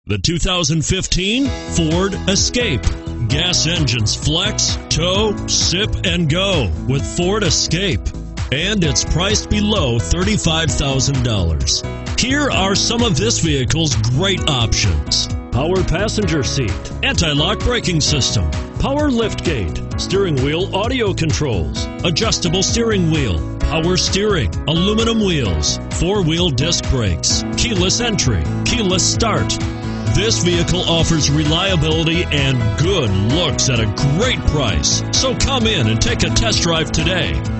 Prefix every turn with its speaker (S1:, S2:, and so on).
S1: The 2015 Ford Escape. Gas engines flex, tow, sip, and go with Ford Escape. And it's priced below $35,000. Here are some of this vehicle's great options: power passenger seat, anti-lock braking system, power liftgate, steering wheel audio controls, adjustable steering wheel, power steering, aluminum wheels, four-wheel disc brakes, keyless entry, keyless start. This vehicle offers reliability and good looks at a great price. So come in and take a test drive today.